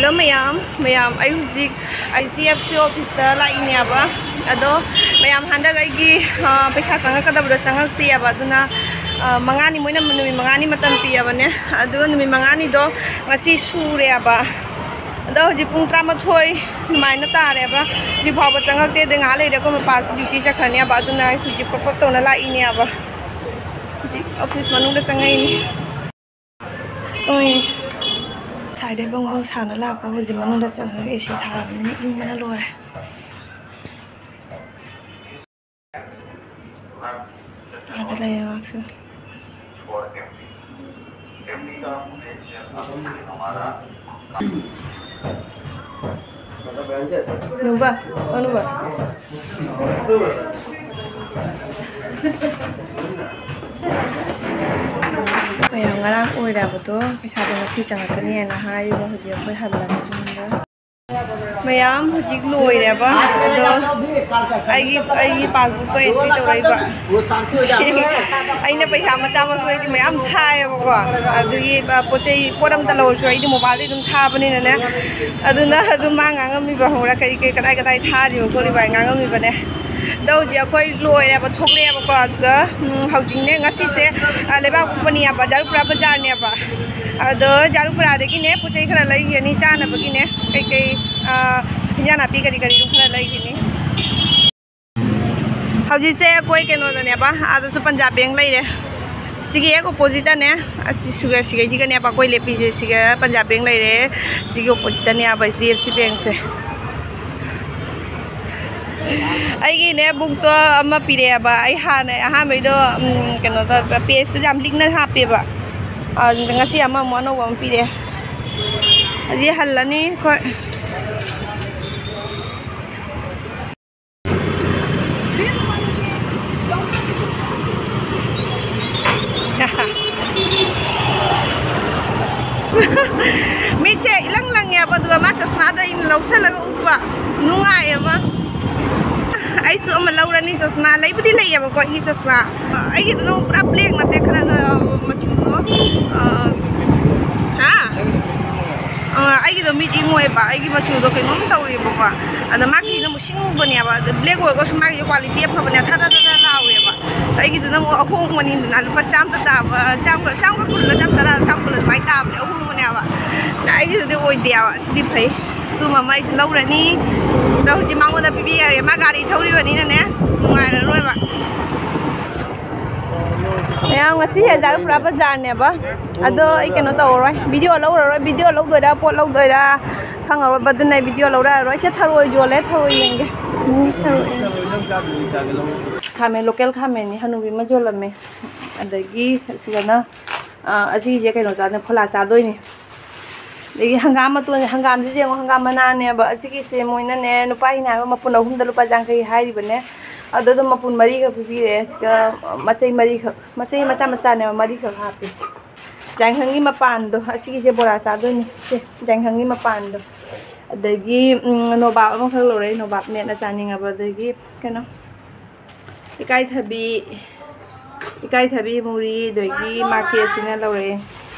Hello mayam ay huzik ICFC office da laini aba ado mayam handa gi paisa sanga kada bro sanga ti aba duna mangani moina numi mangani matam pi aba ne ado numi mangani do ngasi sure aba ado ji pung 13 maina tare aba ji phawa sanga te de nga le de ko pass duty chakhani aba duna huzik pop to na laini aba office manung da sanga ini oi sai đây bông bông xào nó là có gì mà nó đặt sẵn cái xì thảo nhưng mà nó lùi đây là mặc dù đúng vậy đúng vậy bây giờ nggak aku udah betul bisa masih jangan kini enak hari mau hujan aku hadir juga mayam hujik loi deh apa ai pasbuk ko entry to rai ba ai na paisa macha ma soi di mayam thai ba adugi pochei poram ta lo soi di mobile dum tha bani na ne aduna adu ma ngam mi ba hora kai kai kadai kadai tha di ko ri ba ngam mi ba ne đâu giờ khơi lùi nè và thúc nè và còn cái hậu chính nè ngắt xí lấy bao cũng bani apa jaru pura bazar nè apa đó jaru pura đấy cái nè phụ chơi khá lấy cái ní cha nè cái nè cái nhà nạp cái đúng khá lấy cái nè hậu chính xe quay cái nó nè apa đó số Punjab Bank lấy nè sige cái opposite nè sige cái gì cái nè apa quay lấy pi sige Punjab Bank lấy nè sige opposite nè apa HDFC Bank se ai ne book to ama pire ba ai ha mai do keno ta page to jam link na ha pe ba ngasi ama mo no wam pire aji halani ko mi che lang ya ba du ma chasma do in lo sa la upa nungai ama ai su ama laura ni chasma lai budi lai ya ko hi chasma ai gi no pura black na te khana machu ko ha ai gi do mi ti ngoi ba ai gi machu do ke nom tauri ba ba ana ma ki no musing ba ni ba black ko ma gi quality pha ba ne tha law ya ba ai gi do no ahong mani na lu pa cham ta ba cham ko la cham ta cham ko la mai ta ba ahong mani ba na ai gi do oi dia ba si phai su ma mai lâu rồi ni đâu chỉ mong người ta bị cái má gà đi thâu đi vào ní nè ngoài là rồi bạn nè ông ngasi giờ ra lúc bazar nè ba ado cái nó tàu rồi video lâu rồi đã post lâu rồi đã khang rồi bắt này video lâu rồi sẽ thâu rồi vô lấy thâu rồi cái khamen local khamen ni hanubi ma jo lame adagi sigana asi je cái nó ra nó phola cha doi ni lagi hangam tu hangam je hangam mana ne ba asiki se moina ne nupai na mapun ahum da lupa jang kai hai bane ado do mapun mari ka pi re ka machai macha ne mari ka ha pi jang hangi mapan do asiki se bora sa do ni se jang hangi mapan do adagi no ba ma khang lo re no ba ne na chani nga ba adagi kano ikai thabi muri dogi market sina lo re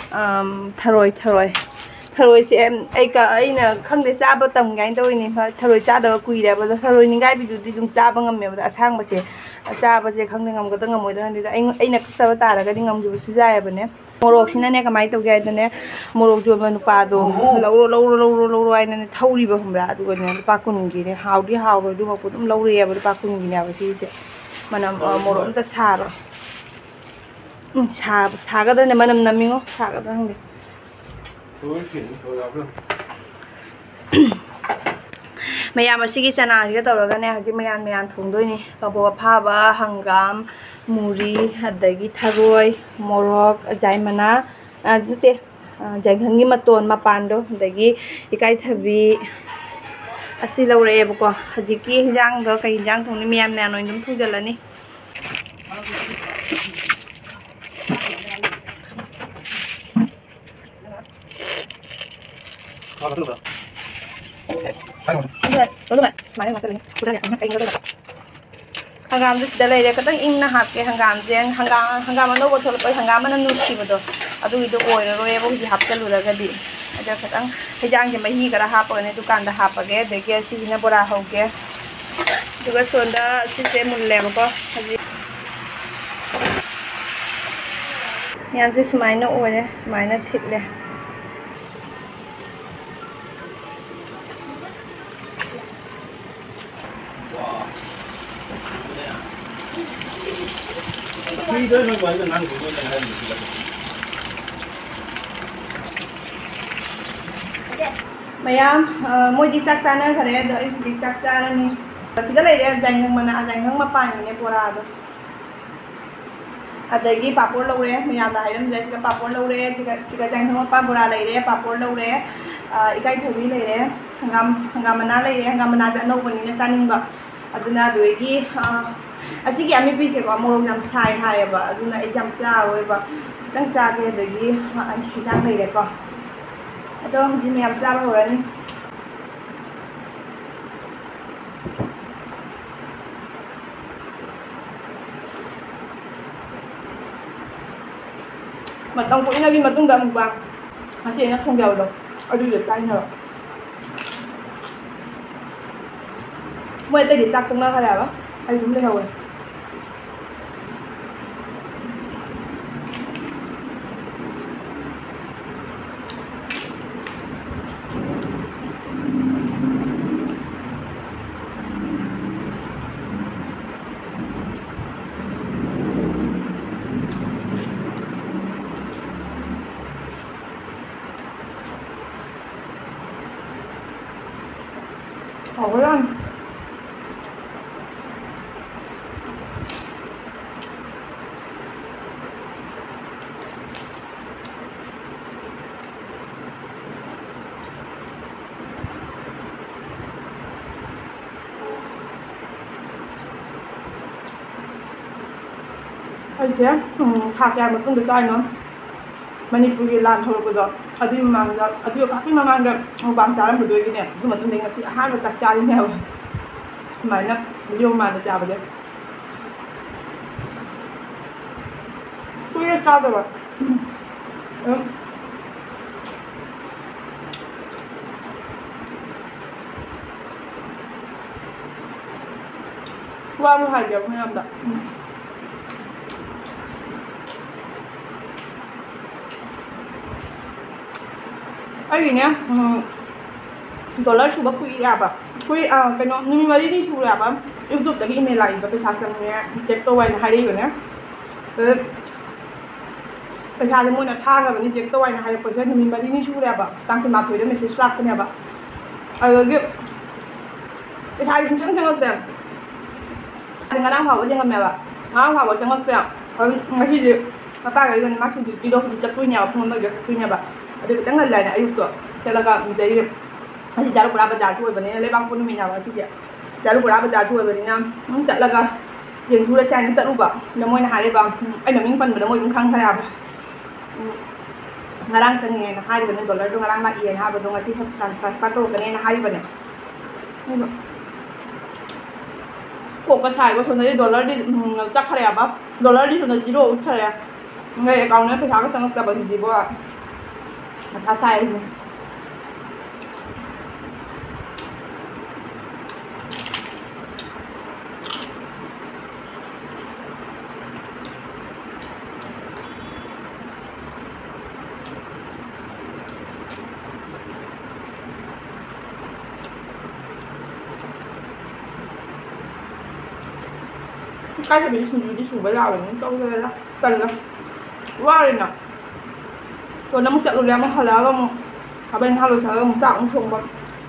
tharoi si em ai ka ai na khang de cha ba tam ngai doi ni fa tharoi cha da kui da ba tharoi ni ngai bi du di jung cha ba ngam me ba asang ba se cha ba se khang de ngam ga da ngam moi da ni da ai na ka ba ta ra ga di ngam ju su ja ya ba ne morok sina ne ka mai to ga da ne morok jo ba nu pa do lo ai na thauri ba hum ra du ga ne pa kun gi ne haw ro du ma pu dum lo ri ya ba pa kun gi na ba si se manam morok ta sa ro sa ga da ne manam namingo sa ga da hang de mayam asigi chana ga tawraga ne haji mayan thongdoi ni kabo phaba hangam muri adagi tharoi morok jaimana te janghangi maton mapan do adagi ikai thabi asi lawre bako haji ki hinjang ga kai hinjang thongni mayam na noi dum thujalani hangam da lay re katang ing na hak ke hangam no bo thol pai hangam na nu si bo do adu ido oi ro e bo ji hap chalu ra ga di ꯑꯗ ꯈꯤꯇꯪ ꯍꯩꯖꯥꯡꯁꯦ ꯃꯍꯤ ꯈꯔ ꯍꯥꯞꯄꯒꯅꯦ ꯗꯨꯀꯥꯟꯗ ꯍꯥꯞꯄꯒꯦ ꯑꯗꯒꯤ ꯁꯤꯁꯤꯅ ꯕꯣꯔꯥ ꯍꯧꯒꯦ ꯑꯗꯨꯒ ꯁꯣꯟꯗ ꯁꯤꯁꯦ ꯃꯨꯜꯂꯦꯕꯀꯣ ꯍꯧꯖꯤꯛ ꯌꯥꯝꯁꯦ ꯁꯨꯃꯥꯏꯅ ꯑꯣꯏꯔꯦ ꯁꯨꯃꯥꯏꯅ ꯊꯤꯠꯂꯦ ꯃꯌꯥꯝ ꯃꯣꯏꯗꯤ ꯆꯥꯛ ꯆꯥꯅꯈ꯭ꯔꯦ ꯑꯗꯣ ꯑꯩ ꯍꯧꯖꯤꯛ ꯆꯥꯛ ꯆꯥꯔꯅꯤ ꯁꯤꯗ ꯂꯩꯔꯦ ꯖꯥꯏꯉꯪ ꯃꯅꯥ ꯖꯥꯏꯉꯪ ꯃꯄꯥꯟꯒꯤꯅꯦ ꯕꯣꯔꯥꯗꯣ ꯑꯗꯒꯤ ꯄꯥꯄꯣꯔ ꯂꯧꯔꯦ ꯃꯌꯥꯝꯗ ꯍꯥꯏꯔꯝꯗ꯭ꯔꯦ ꯁꯤꯒ ꯄꯥꯄꯣꯔ ꯂꯧꯔꯦ ꯁꯤꯒ ꯖꯥꯏꯉꯪ ꯃꯄꯥꯟ ꯕꯣꯔꯥ ꯂꯩꯔꯦ ꯄꯥꯄꯣꯔ ꯂꯧꯔꯦ ꯏꯀꯥꯏꯊꯕꯤ ꯂꯩꯔꯦ ꯍꯪꯒꯥꯝ ꯃꯅꯥ ꯂꯩꯔꯦ ꯍꯪꯒꯥꯝ ꯃꯅꯥꯁꯦ ꯑꯅꯧꯕꯅꯤꯅ ꯆꯥꯅꯤꯡꯕ ꯑꯗꯨꯅ ꯑꯗꯨꯗꯒꯤ ꯑꯁꯤꯒꯤ ꯑꯃꯦꯠꯄꯤꯁꯦꯀꯣ ꯃꯣꯔꯣꯛ ꯌꯥꯝ ꯁꯥꯏ ꯍꯥꯏꯌꯦꯕ ꯑꯗꯨꯅ ꯑꯩ ꯌꯥꯝ ꯆꯥꯔꯣꯏꯕ ꯈꯤꯇꯪ ꯆꯥꯒꯦ ꯑꯗꯒꯤ ꯍꯩꯖꯥꯡ ꯂꯩꯔꯦꯀꯣ ꯑꯗꯣ ꯍꯧꯖꯤꯛ ꯃꯌꯥꯝ ꯆꯥꯕ ꯍꯧꯔꯅꯤ ꯃꯇꯝ ꯀꯨꯏꯅꯒꯤ ꯃꯇꯨꯡꯗ ꯑꯃꯨꯛ ꯉꯁꯤ ꯑꯩꯅ ꯊꯣꯡꯖꯕꯗꯣ ꯑꯗꯨꯗꯣ ꯆꯥꯏꯅꯕ ꯃꯣꯏ ꯑꯇꯩꯗꯤ ꯆꯥꯛ ꯊꯣꯡꯅꯈ꯭ꯔꯦꯕ ꯑꯩ ꯑꯗꯨꯝ ꯂꯩꯍꯧꯋꯦ ꯍꯥꯎꯕ꯭ꯔꯥ ꯑꯩꯁꯦ ꯊꯥ ꯀꯌꯥ ꯃꯇꯨꯡꯗ ꯆꯥꯏꯅꯣ ꯃꯅꯤꯄꯨꯔꯒꯤ ꯂꯥꯟ ꯊꯣꯛꯂꯛꯄꯗꯣ ꯑꯗꯨꯒꯤ ꯃꯃꯥꯡꯗ ꯑꯗꯨꯒꯤ ꯃꯃꯥꯡꯗ ꯃꯨꯛꯕꯥꯡ ꯆꯥꯔꯝꯕꯗꯣꯏꯒꯤꯅꯦ ꯑꯗꯨ ꯃꯇꯨꯡꯗ ꯉꯁꯤ ꯑꯍꯥꯟꯕ ꯆꯥꯛ ꯆꯥꯔꯤꯅꯦꯕ ꯁꯨꯃꯥꯏꯅ ꯚꯤꯗꯤꯑꯣ ꯃꯃꯥꯡꯗ ꯆꯥꯕꯁꯦ ꯀꯨꯏꯔꯦ ꯆꯥꯗꯕ ꯋꯥꯕ ꯍꯥꯏꯒꯦ ꯃꯌꯥꯝꯗ ꯑꯩꯒꯤꯅꯦ ꯗꯣꯂꯔ ꯁꯨꯕ ꯀꯨꯏꯔꯦꯕ ꯀꯩꯅꯣ ꯅꯨꯃꯤꯠ 4ꯅꯤ ꯁꯨꯔꯦꯕ ꯌꯨꯇꯨꯕꯇꯒꯤ ꯏꯃꯦꯜ ꯂꯥꯛꯏꯕ ꯄꯩꯁꯥ ꯆꯪꯉꯦ ꯆꯦꯛ ꯇꯧ ꯍꯥꯏꯅ ꯍꯥꯏꯔꯛꯏꯕꯅꯦ ꯄꯩꯁꯥꯁꯦ ꯃꯣꯏꯅ ꯊꯥꯈ꯭ꯔꯕꯅꯤ ꯆꯦꯛ ꯇꯧ ꯍꯥꯏꯅ ꯍꯥꯏꯔꯛꯄꯁꯦ ꯅꯨꯃꯤꯠ 4ꯅꯤ ꯁꯨꯔꯦꯕ ꯇꯥꯡ 12ꯗ ꯃꯦꯁꯦꯖ ꯂꯥꯛꯄꯅꯦꯕ ꯑꯗꯨꯗꯒꯤ ꯄꯩꯁꯥꯁꯦ ꯁꯨꯡꯆꯪ ꯆꯪꯉꯛꯇꯦ ꯉꯔꯥꯡ ꯐꯥꯎꯕ ꯆꯪꯉꯝꯃꯦꯕ ꯉꯔꯥꯡ ꯐꯥꯎꯕ ꯆꯪꯉꯛꯇꯦ ꯉꯁꯤꯗꯤ ꯃꯄꯥꯒꯩꯒꯅꯤ ꯃꯥꯁꯨ ꯗ꯭ꯌꯨꯇꯤꯗꯣ ꯍꯧꯖꯤꯛ ꯆꯠꯇꯣꯏꯅꯦꯕ ꯄꯨꯡ 1ꯗ ꯆꯠꯇꯣꯏꯅꯦꯕ ꯑꯗꯨ ꯈꯤꯇꯪ ꯉꯜꯂꯦꯅ ꯑꯌꯨꯛꯇꯣ ꯆꯠꯂꯒ ꯑꯗꯨꯗꯩ ꯉꯁꯤ ꯖꯥꯔꯨꯄꯨꯔꯥ ꯕꯖꯥꯔꯁꯨ ꯑꯣꯏꯕꯅꯤꯅ ꯂꯩꯕꯥꯛꯄꯣꯛ ꯅꯨꯃꯤꯠꯅꯦꯕ ꯉꯁꯤꯁꯦ ꯖꯥꯔꯨꯄꯨꯔꯥ ꯕꯖꯥꯔꯁꯨ ꯑꯣꯏꯕꯅꯤꯅ ꯆꯠꯂꯒ ꯌꯦꯡꯊꯨꯔꯁꯦ ꯍꯥꯏꯅ ꯆꯠꯂꯨꯕ ꯑꯗ ꯃꯣꯏꯅ ꯍꯥꯏꯔꯤꯕ ꯑꯩ ꯃꯃꯤꯡ ꯄꯟꯕꯗ ꯃꯣꯏ ꯑꯗꯨꯝ ꯈꯪꯈ꯭ꯔꯦꯕ ꯉꯔꯥꯡ ꯆꯪꯉꯦꯅ ꯍꯥꯏꯔꯤꯕꯅꯦ ꯗꯣꯂꯔꯗꯣ ꯉꯔꯥꯡ ꯂꯥꯛꯏꯅ ꯍꯥꯏꯕꯗꯣ ꯉꯁꯤ ꯇ꯭ꯔꯥꯟꯁꯐꯔ ꯇꯧꯔꯛꯀꯅꯦꯅ ꯍꯥꯏꯔꯤꯕꯅꯦ ꯀꯣꯛꯀ ꯁꯥꯏꯕ ꯁꯣꯝꯗꯗꯤ ꯗꯣꯂꯔꯗꯤ ꯆꯠꯈ꯭ꯔꯦꯕ ꯗꯣꯂꯔꯗꯤ ꯁꯣꯝꯗ ꯖꯤꯔꯣ ꯎꯠꯈ꯭ꯔꯦ ꯅꯣꯏ ꯑꯦꯀꯥꯎꯟꯗ ꯄꯩꯁꯥꯒ ꯆꯪꯉꯛꯇꯕꯁꯤꯗꯤꯕꯣ ꯃꯊꯥ ꯁꯥꯏꯁꯦ ꯏꯀꯥꯏꯊꯕꯤ ꯁꯤꯡꯖꯨꯗꯤ ꯁꯨꯕ ꯌꯥꯕꯅꯤ ꯇꯧꯖꯔꯦꯔ ꯇꯜꯂ ꯋꯥꯔꯦꯅ ꯁꯣꯟꯗ ꯑꯃꯨꯛ ꯆꯠꯂꯨꯔꯦ ꯑꯃꯨꯛ ꯍꯜꯂꯛꯑꯒ ꯑꯃꯨꯛ ꯊꯕꯛ ꯏꯪꯈꯥꯡ ꯂꯣꯏꯁꯜꯂꯒ ꯑꯃꯨꯛ ꯆꯥꯛ ꯑꯃꯨꯛ ꯊꯣꯡꯕ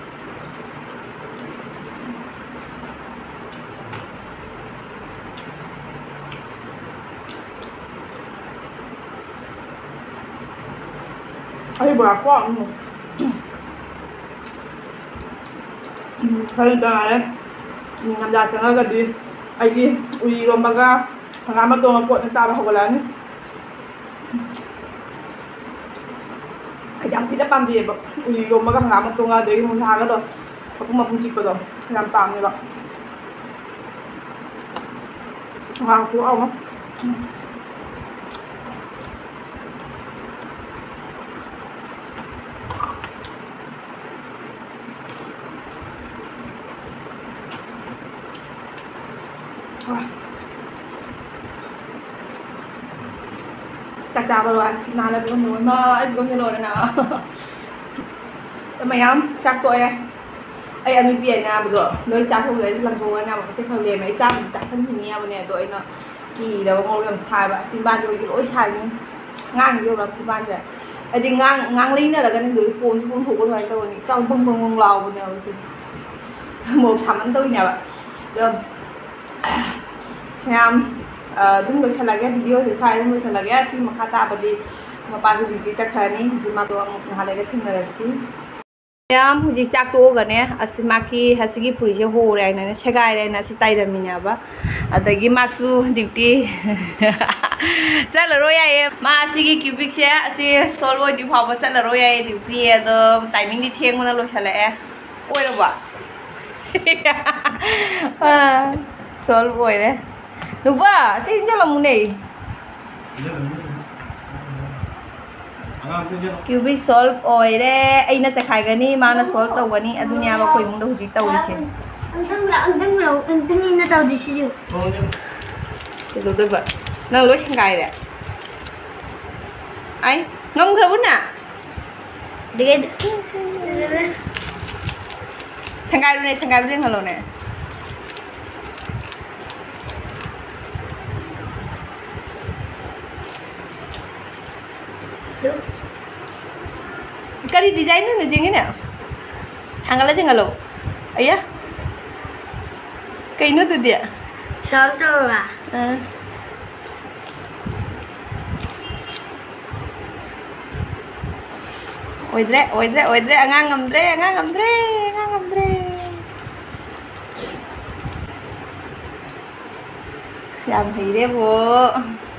ꯑꯩ ꯕꯣꯔꯥ ꯀꯣ ꯈꯔ ꯇꯉꯥꯏꯔꯦ ꯅꯤꯡꯊꯝꯊꯥ ꯆꯪꯉꯒꯗꯤ ꯑꯩꯒꯤ ꯎꯔꯤ ꯏꯔꯣꯝꯕꯒ ꯍꯪꯒꯥꯝ ꯃꯇꯣꯟꯒ ꯀꯣꯠꯅ ꯆꯥꯕ ꯍꯧꯒꯠꯂꯛꯑꯅꯤ ꯑꯩ ꯌꯥꯝ ꯊꯤꯅ ꯄꯥꯝꯖꯩꯑꯕ ꯎꯔꯤ ꯏꯔꯣꯝꯕꯒ ꯍꯪꯒꯥꯝ ꯃꯇꯣꯟꯒ ꯑꯗꯒꯤ ꯅꯨꯡꯁꯥꯒꯗꯣ ꯃꯄꯨꯝ ꯃꯄꯨꯝ ꯆꯤꯛꯄꯗꯣ ꯌꯥꯝ ꯄꯥꯝꯃꯦꯕ ꯍꯪꯒꯥꯝ ꯈꯨꯍꯥꯎ ꯑꯃ chặt chào rồi nào là con muốn mà anh không như rồi nào mày không chắc tôi em đi biển nào bữa nơi chắc không đấy lần cuối nào mà chắc không để mấy trăm chắc thân hình nhau này tụi nó kỳ đâu ngồi làm sai vậy xin ban rồi cái lỗi sai ngang nhiều lắm xin ban rồi thì ngang linh này là cái người phun thủ của thằng tôi này trong bông lầu nào một thằng anh tôi nhà vậy được em đúng rồi sẽ là cái video thì sai đúng rồi sẽ là cái xin mà kata body mà ba cái video chắc khá ní chỉ mà tôi một hai cái thằng này xí em hồi chắc tôi cái này asimaki hasigi puri je ho rai na chegai rai na si tai ra minya ba adagi maksu duty sal roi ai ma asigi cubic se asi solvo di phaw sal roi ai duty ado timing di theng mana lo chala e oi ro ba solvo oi de nu ba si nyala mu nei cubic solve oi de aina chakhai gani mana solve tau gani adunya ba koi mung do huji tau ise antang ina tau di si lu tu ba nang loi changai de ai ngom khra bun na de changai lu ne halo ne Kari design na jeng ini, tanggal aja nggak lo, ayah, kayak ini tuh dia. Soal lah. Oidre, angang ngamdre. Làm thì đấy bu.